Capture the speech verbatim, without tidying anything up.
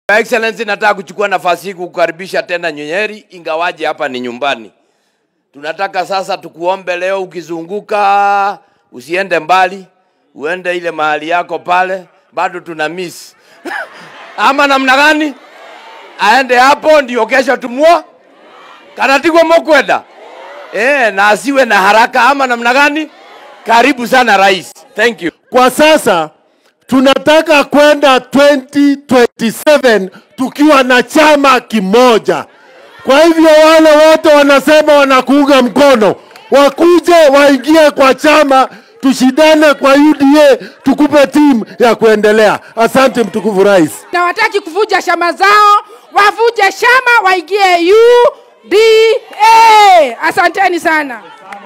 Excellency, nataka kuchukua nafasi hii kukukaribisha tena Nyeri, ingawaje hapa ni nyumbani. Tunataka sasa tukuombe leo ukizunguka usiende mbali, uende ile mahali yako pale, bado tuna miss. Ama namna gani? Aende hapo ndio kesho tumua. Kanatigwa mokwenda. Eh, na asiwe na haraka ama namna gani? Karibu sana rais. Thank you. Kwa sasa tunataka kwenda twenty twenty-seven tukiwa na chama kimoja. Kwa hivyo wale wote wanasema wanakuunga mkono, wakuje waingie kwa chama, tushidane kwa U D A, tukupe timu ya kuendelea. Asante mtukufu rais. Na wataki kuvuja chama zao, wavuje chama waingie U D A. Asanteni sana.